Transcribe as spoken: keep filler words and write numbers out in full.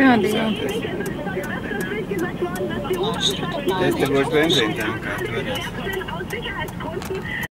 Ja, Digga. Der ist der wohl beim Sehen, danke.